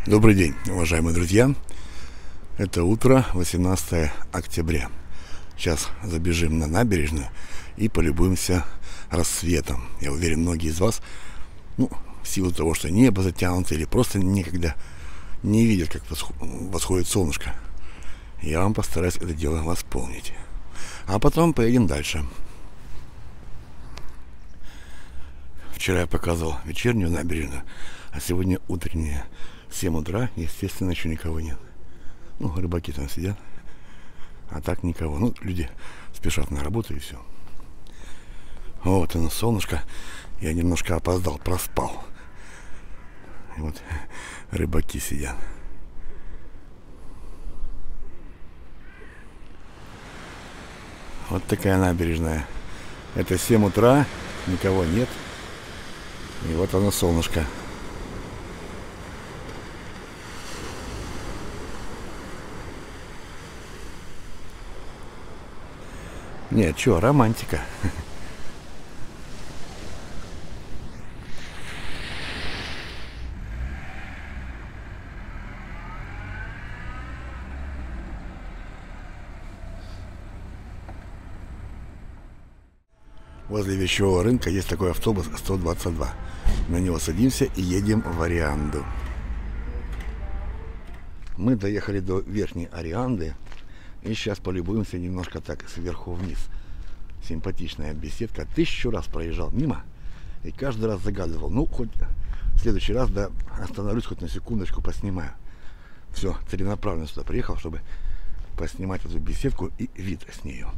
Добрый день, уважаемые друзья. Это утро, 18 октября. Сейчас забежим на набережную и полюбуемся рассветом. Я уверен, многие из вас, в силу того, что небо затянуто или просто некогда, не видят, как восходит солнышко. Я вам постараюсь это дело восполнить. А потом поедем дальше. Вчера я показывал вечернюю набережную, а сегодня утренняя. 7 утра, естественно, еще никого нет. Рыбаки там сидят, а так никого. Люди спешат на работу и все. Вот оно, солнышко. Я немножко опоздал, проспал. И вот рыбаки сидят. Вот такая набережная. Это 7 утра, никого нет. И вот оно, солнышко. Нет, что, романтика. Возле вещевого рынка есть такой автобус 122. На него садимся и едем в Арианду. Мы доехали до Верхней Арианды. И сейчас полюбуемся немножко так сверху вниз. Симпатичная беседка. 1000 раз проезжал мимо и каждый раз загадывал. Хоть в следующий раз, остановлюсь хоть на секундочку, поснимаю. Все, целенаправленно сюда приехал, чтобы поснимать эту беседку и вид с нее.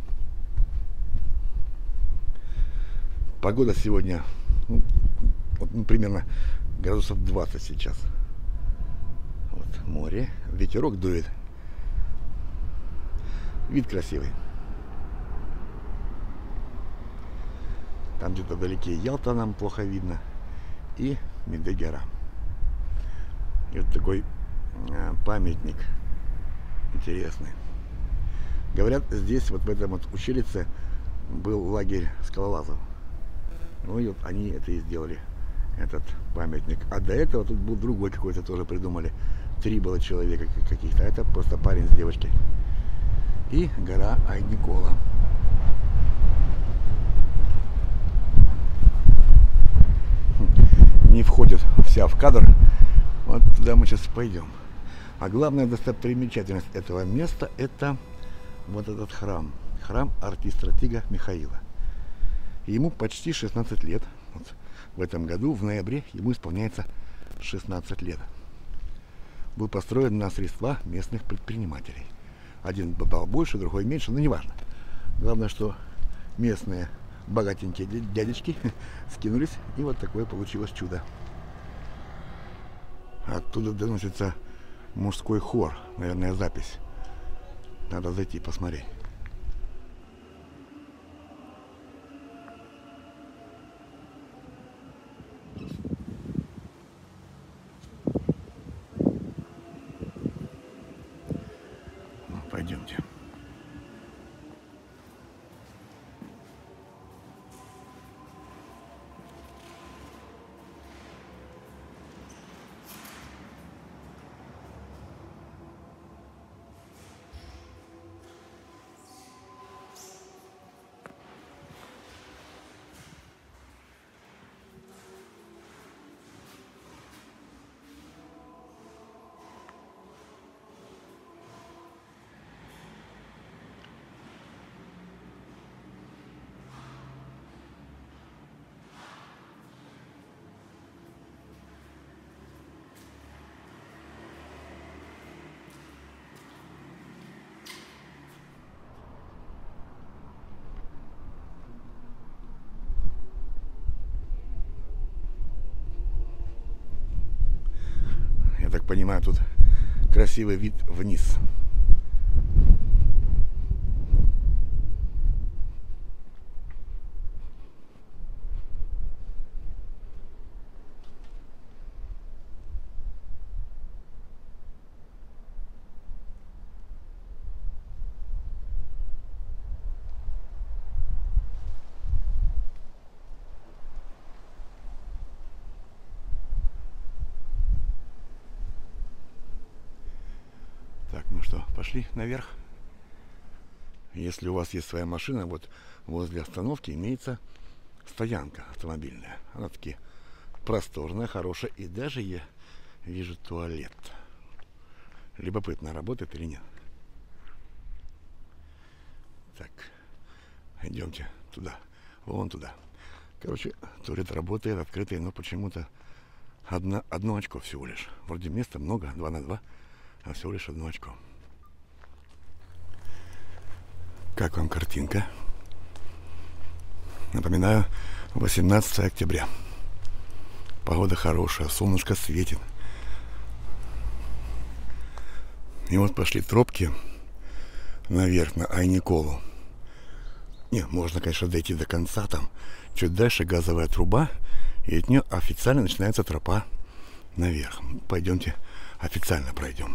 Погода сегодня, примерно градусов 20 сейчас. Вот море, ветерок дует. Вид красивый. Там где-то вдалеке Ялта нам плохо видно. И Медегера. И вот такой памятник интересный. Говорят, здесь, вот в этом вот ущельице, был лагерь скалолазов. И вот они это и сделали, этот памятник. А до этого тут был другой какой-то, тоже придумали. 3 было человека каких-то. А это просто парень с девочкой. И гора Ай-Никола. Не входит вся в кадр. Вот туда мы сейчас пойдем. А главная достопримечательность этого места — это вот этот храм. Храм архистратига Михаила. Ему почти 16 лет. Вот в этом году, в ноябре, ему исполняется 16 лет. Был построен на средства местных предпринимателей. Один дал больше, другой меньше, но неважно. Главное, что местные богатенькие дядечки скинулись, и вот такое получилось чудо. Оттуда доносится мужской хор, наверное, запись. Надо зайти посмотреть. Пойдемте. Я так понимаю, тут красивый вид вниз. Ну что, пошли наверх. Если у вас есть своя машина, вот возле остановки имеется стоянка автомобильная. Она таки просторная, хорошая. И даже я вижу туалет. Любопытно, работает или нет. Так, идемте туда, вон туда. Короче, туалет работает, открытый, но почему-то одно очко всего лишь. Вроде места много, 2 на 2, а всего лишь 1 очко. Как вам картинка? Напоминаю, 18 октября. Погода хорошая, солнышко светит. И вот пошли тропки наверх на Айниколу. Не, можно, конечно, дойти до конца там. Чуть дальше газовая труба, и от нее официально начинается тропа наверх. Пойдемте официально пройдем.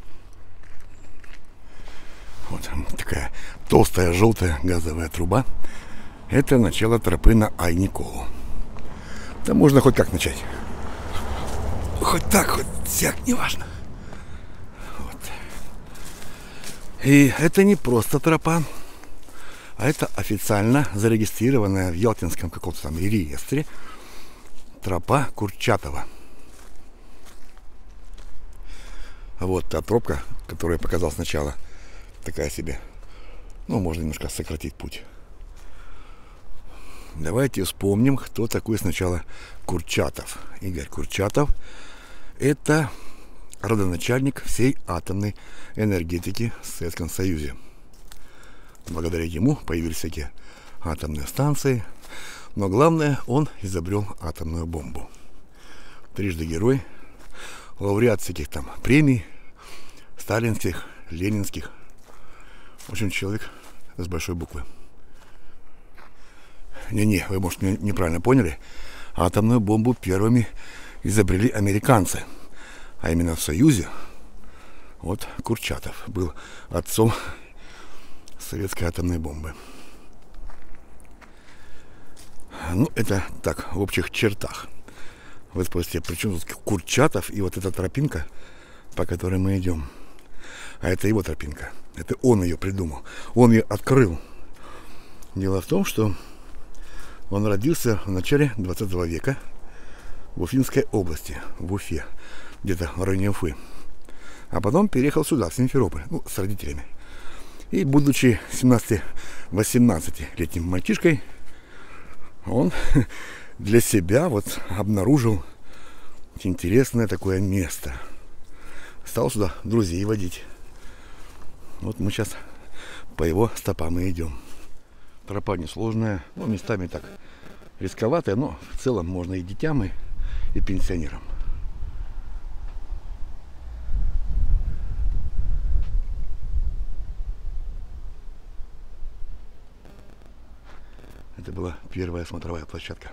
Вот такая толстая желтая газовая труба. Это начало тропы на Айниколу. Там можно хоть как начать. Хоть так, хоть всяк, неважно. Вот. И это не просто тропа, а это официально зарегистрированная в Ялтинском каком-то там реестре тропа Курчатова. Вот та тропка, которую я показал сначала, такая себе. Ну, можно немножко сократить путь. Давайте вспомним, кто такой сначала Курчатов. Игорь Курчатов – это родоначальник всей атомной энергетики в Советском Союзе. Благодаря ему появились всякие атомные станции. Но главное, он изобрел атомную бомбу. Трижды герой, лауреат всяких там премий, сталинских, ленинских. В общем, человек с большой буквы. Не-не, вы, может, меня неправильно поняли. Атомную бомбу первыми изобрели американцы. А именно в Союзе вот Курчатов был отцом советской атомной бомбы. Ну, это так, в общих чертах. Вы спросите, при чем тут Курчатов и вот эта тропинка, по которой мы идем? А это его тропинка. Это он ее придумал. Он ее открыл. Дело в том, что он родился в начале 20 века в Уфимской области, в Уфе, где-то в районе Уфы. А потом переехал сюда, в Симферополь, ну, с родителями. И, будучи 17-18-летним мальчишкой, он для себя вот обнаружил интересное такое место. Стал сюда друзей водить. Вот мы сейчас по его стопам и идем. Тропа несложная, ну, местами так рисковатая, но в целом можно и детям, и пенсионерам. Это была первая смотровая площадка.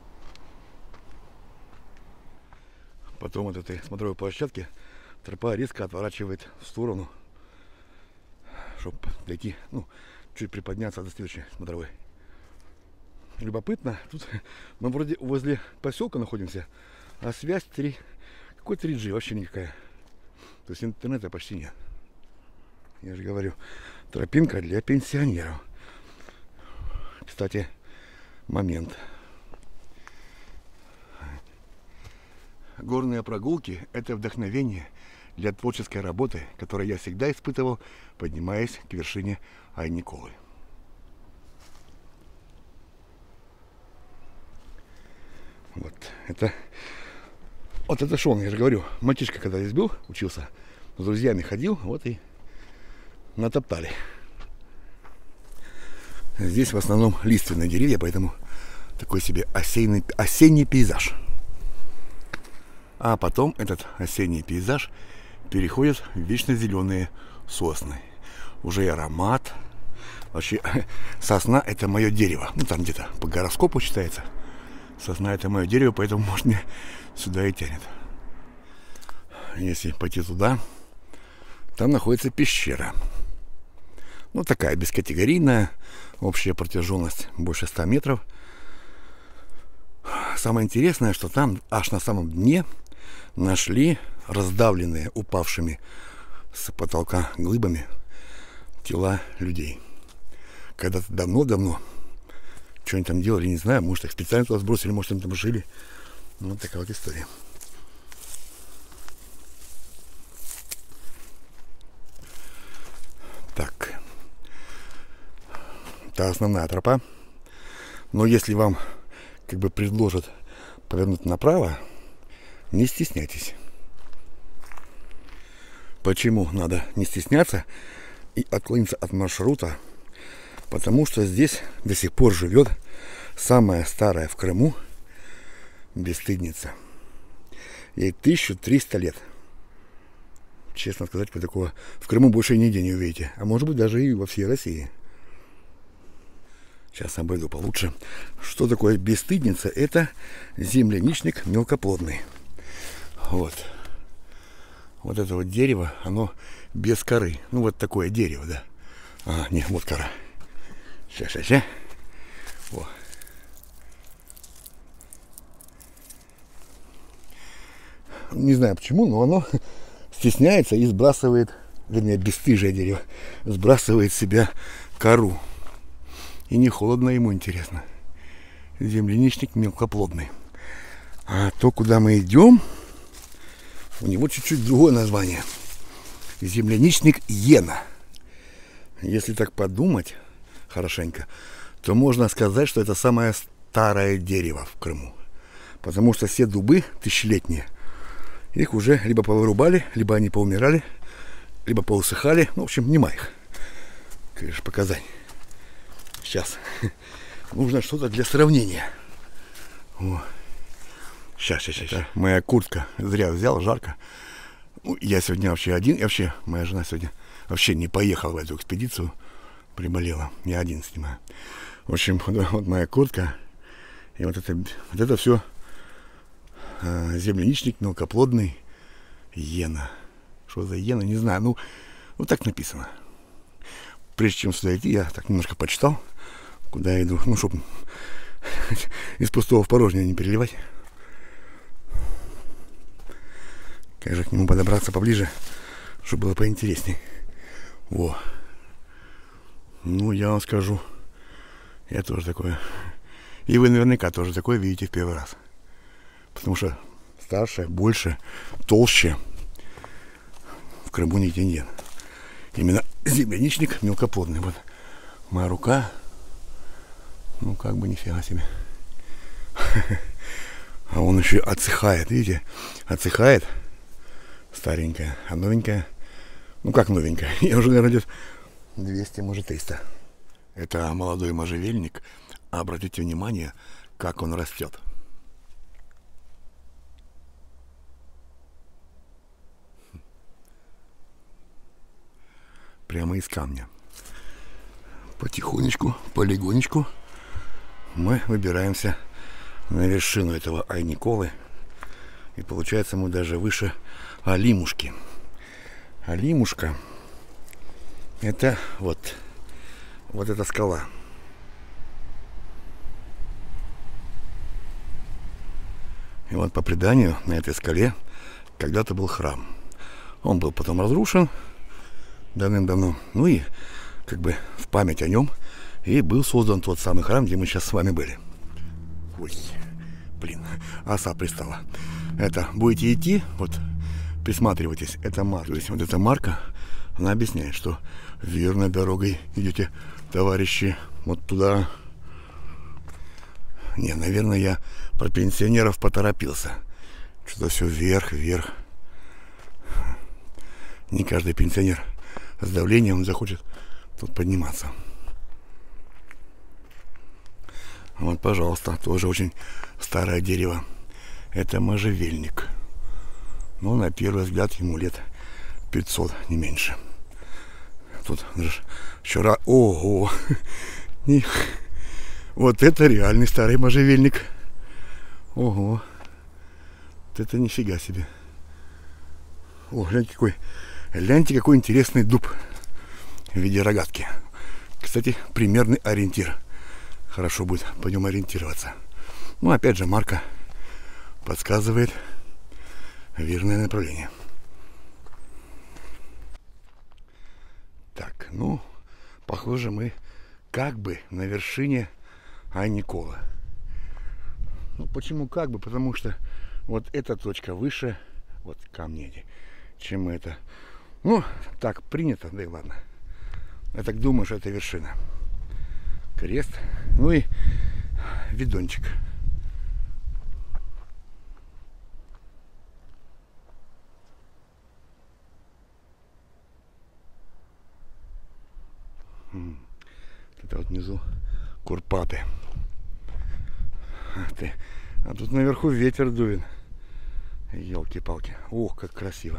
Потом от этой смотровой площадки тропа резко отворачивает в сторону, чтобы дойти, ну, чуть приподняться до следующей смотровой. Любопытно, тут мы вроде возле поселка находимся, а связь 3, какой 3G, вообще никакая. То есть интернета почти нет. Я же говорю, тропинка для пенсионеров. Кстати, момент. Горные прогулки – это вдохновение для творческой работы, которую я всегда испытывал, поднимаясь к вершине Айниколы. Вот это шон, я же говорю, мальчишка когда здесь был, учился, с друзьями ходил, вот и натоптали. Здесь в основном лиственные деревья, поэтому такой себе осенний пейзаж. А потом этот осенний пейзаж переходит в вечно зеленые сосны. Уже и аромат. Вообще, сосна – это мое дерево. Ну, там где-то по гороскопу считается. Сосна – это мое дерево, поэтому, может, мне сюда и тянет. Если пойти туда, там находится пещера. Ну, такая бескатегорийная. Общая протяженность больше 100 метров. Самое интересное, что там аж на самом дне нашли раздавленные упавшими с потолка глыбами тела людей. Когда-то давно-давно что они там делали, не знаю, может их специально туда сбросили, может они там жили. Вот такая вот история. Так. Это основная тропа. Но если вам как бы предложат повернуть направо, не стесняйтесь. Почему надо не стесняться и отклониться от маршрута? Потому что здесь до сих пор живет самая старая в Крыму бесстыдница. Ей 1300 лет. Честно сказать, вы такого в Крыму больше нигде не увидите. А может быть даже и во всей России. Сейчас обойду получше. Что такое бесстыдница? Это земляничник мелкоплодный. Вот. Вот это вот дерево, оно без коры. Ну вот такое дерево, да. А, нет, вот кора. Сейчас. Во. Не знаю почему, но оно стесняется и сбрасывает, вернее, бесстыжее дерево, сбрасывает с себя кору. И не холодно ему, интересно. Земляничник мелкоплодный. А то, куда мы идем, у него чуть-чуть другое название. Земляничник Йена. Если так подумать хорошенько, то можно сказать, что это самое старое дерево в Крыму. Потому что все дубы тысячелетние, их уже либо повырубали, либо они поумирали, либо поусыхали. Ну, в общем, нема их. Конечно, показать. Сейчас. Нужно что-то для сравнения. О. Сейчас. Моя куртка зря взял, жарко. Я сегодня вообще один. И вообще, моя жена сегодня вообще не поехала в эту экспедицию. Приболела. Я один снимаю. В общем, вот моя куртка. И вот это все земляничник мелкоплодный Йена. Что за Йена, не знаю. Ну, вот так написано. Прежде чем сюда идти, я так немножко почитал, куда я иду. Ну, чтобы из пустого в порожнее не переливать. Как же к нему подобраться поближе, чтобы было поинтересней. Во. Ну, я вам скажу, я тоже такое. И вы наверняка тоже такое видите в первый раз. Потому что старше, больше, толще в Крыму нигде нет. Именно земляничник мелкоплодный. Вот моя рука. Ну, как бы нифига себе. А он еще отсыхает, видите? Отсыхает. Старенькая. А новенькая? Ну, как новенькая? Я уже, наверное, лет 200, может, 300. Это молодой можжевельник. А обратите внимание, как он растет. Прямо из камня. Потихонечку, полегонечку мы выбираемся на вершину этого Айниколы. И получается, мы даже выше Алимушки. Алимушка — это вот эта скала. И вот по преданию на этой скале когда-то был храм. Он был потом разрушен давным-давно. Ну и как бы в память о нем и был создан тот самый храм, где мы сейчас с вами были. Ой, блин, оса пристала. Это будете идти, вот присматривайтесь, это марка. То есть вот эта марка, она объясняет, что верной дорогой идете, товарищи, вот туда. Не, наверное, я про пенсионеров поторопился. Что-то все вверх. Не каждый пенсионер с давлением захочет тут подниматься. Вот, пожалуйста, тоже очень старое дерево. Это можжевельник. Ну, на первый взгляд, ему лет 500, не меньше. Тут вчера... Ого! Вот это реальный старый можжевельник. Ого! Вот это нифига себе. О, гляньте, какой интересный дуб в виде рогатки. Кстати, примерный ориентир. Хорошо будет по нему ориентироваться. Ну, опять же, марка подсказывает верное направление. Ну, похоже, мы как бы на вершине Айникола. Ну, почему как бы? Потому что вот эта точка выше, вот камни эти, чем это. Ну, так принято, да и ладно. Я так думаю, что это вершина. Крест, ну и видончик. Это вот внизу Курпаты. Ах ты. А тут наверху ветер дует. Елки-палки. Ох, как красиво.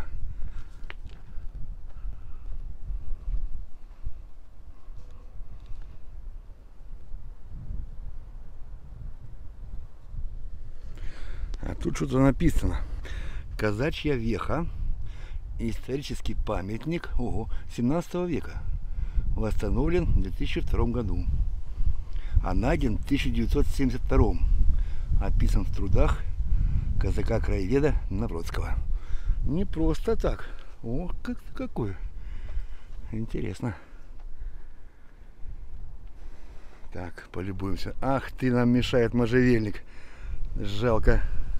А тут что-то написано. Казачья Веха. Исторический памятник 17 века. Восстановлен в 2002 году. А найден в 1972. Описан в трудах казака-краеведа Навродского. Не просто так. О, какой. Интересно. Так, полюбуемся. Ах ты, нам мешает можжевельник. Жалко.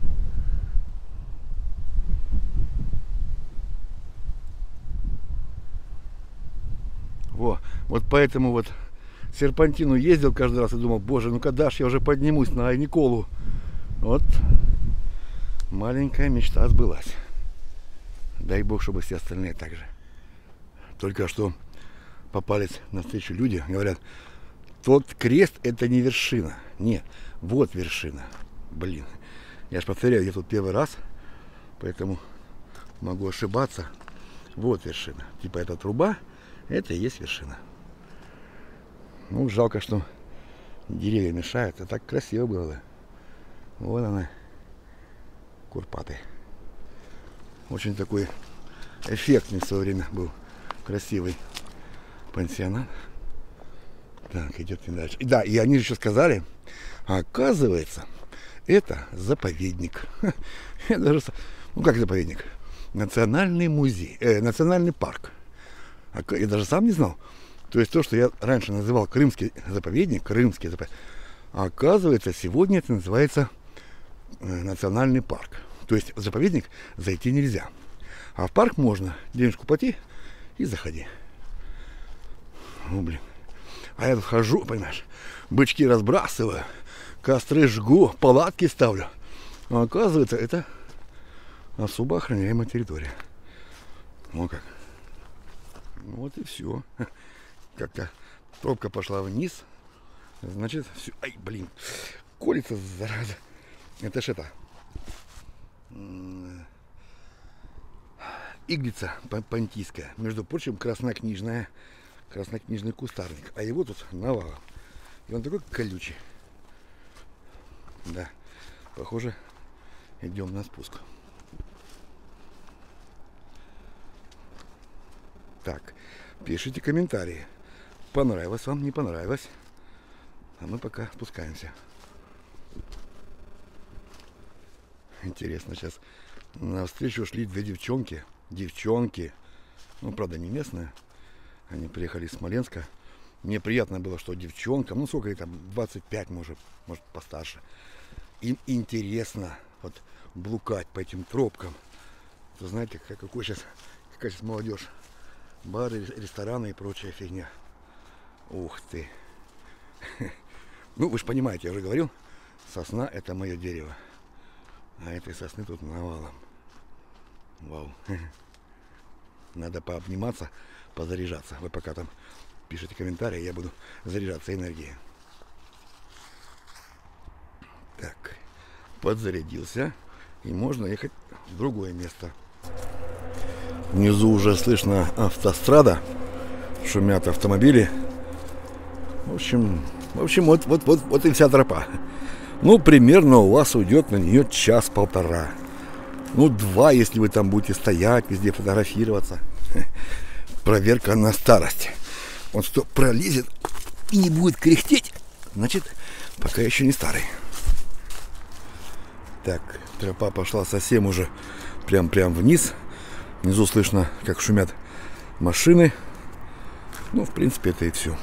Вот поэтому вот серпантину ездил каждый раз и думал, боже, ну когда ж я уже поднимусь на Айниколу. Вот маленькая мечта сбылась. Дай бог, чтобы все остальные так же. Только что попались навстречу люди, говорят, тот крест это не вершина. Нет, вот вершина. Блин, я ж повторяю, я тут первый раз, поэтому могу ошибаться. Вот вершина. Типа эта труба, это и есть вершина. Ну, жалко, что деревья мешают. А так красиво было. Вот она, Курпаты. Очень такой эффектный в свое время был. Красивый пансионат. Так, идет дальше. И да, и они же еще сказали, оказывается, это заповедник. Ну, как заповедник? Национальный музей, национальный парк. Я даже сам не знал. То есть то, что я раньше называл крымский заповедник, а оказывается, сегодня это называется национальный парк. То есть в заповедник зайти нельзя. А в парк можно денежку плати и заходи. Ну, блин. А я тут хожу, понимаешь, бычки разбрасываю, костры жгу, палатки ставлю. А оказывается, это особо охраняемая территория. Ну как. Ну вот и все. Как-то пробка пошла вниз. Значит, все. Ай, блин. Колется, зараза. Это ж это. Иглица понтийская. Между прочим, краснокнижный кустарник. А его тут навалом. И он такой колючий. Да. Похоже, идем на спуск. Так, пишите комментарии. Понравилось вам, не понравилось. А мы пока спускаемся. Интересно, сейчас навстречу шли две девчонки. Ну, правда, не местные. Они приехали из Смоленска. Мне приятно было, что девчонкам, ну, сколько ей там, 25, может постарше. Им интересно вот блукать по этим тропкам. Вы знаете, какая сейчас молодежь. Бары, рестораны и прочая фигня. Ух ты. Ну, вы же понимаете, я уже говорил, сосна это мое дерево. А этой сосны тут навалом. Вау. Надо пообниматься, позаряжаться. Вы пока там пишите комментарии, я буду заряжаться энергией. Так, подзарядился. И можно ехать в другое место. Внизу уже слышно автострада. Шумят автомобили. В общем, вот и вся тропа. Ну, примерно у вас уйдет на нее час-полтора. Ну, 2, если вы там будете стоять, везде фотографироваться. Проверка на старость. Вот кто пролезет и не будет кряхтеть, значит, пока еще не старый. Так, тропа пошла совсем уже прям вниз. Внизу слышно, как шумят машины. Ну, в принципе, это и все.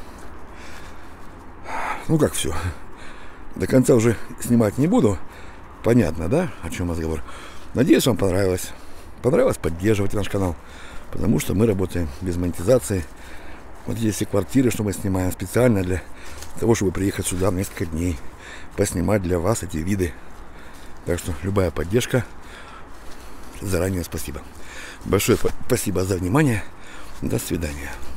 Ну, как все. До конца уже снимать не буду. Понятно, да, о чем разговор? Надеюсь, вам понравилось. Понравилось, поддерживайте наш канал. Потому что мы работаем без монетизации. Вот здесь все квартиры, что мы снимаем специально для того, чтобы приехать сюда на несколько дней. Поснимать для вас эти виды. Так что любая поддержка. Заранее спасибо. Большое спасибо за внимание. До свидания.